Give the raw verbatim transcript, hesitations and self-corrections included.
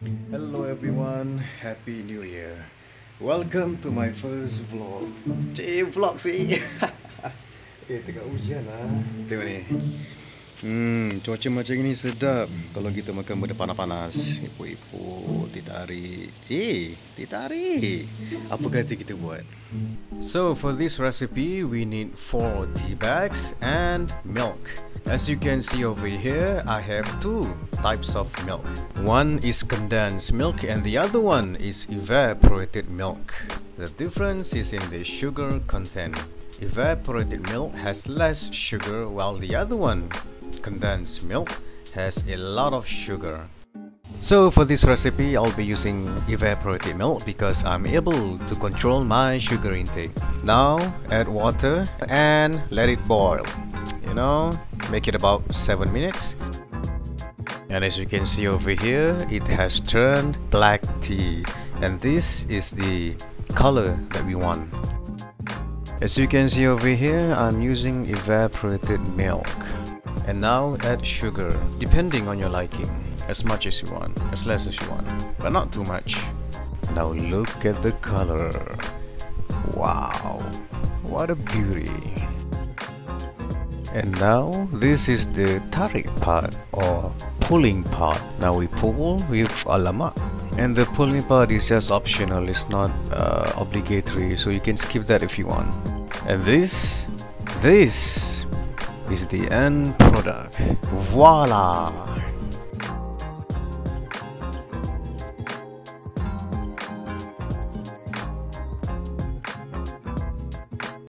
Hello everyone, Happy New Year. Welcome to my first vlog. Cik, vlog sih. Eh, tengah hujan lah. Tengok ni. Hmm, cuaca macam ni sedap. Kalau kita makan benda panas-panas, epok-epok, teh tarik. Eh, teh tarik. Apa kata kita buat? So for this recipe, we need four tea bags and milk. As you can see over here, I have two types of milk. One is condensed milk and the other one is evaporated milk. The difference is in the sugar content. Evaporated milk has less sugar while the other one, condensed milk, has a lot of sugar. So for this recipe, I'll be using evaporated milk because I'm able to control my sugar intake. Now add water and let it boil. You know, make it about seven minutes. And as you can see over here, it has turned black tea, and this is the color that we want. As you can see over here, I'm using evaporated milk. And now add sugar, depending on your liking, as much as you want, as less as you want, but not too much. Now look at the color. Wow, what a beauty. And now this is the tarik part, or pulling part. Now we pull with alamak. And the pulling part is just optional, it's not uh, obligatory, so you can skip that if you want. And this, this is the end product. Voila!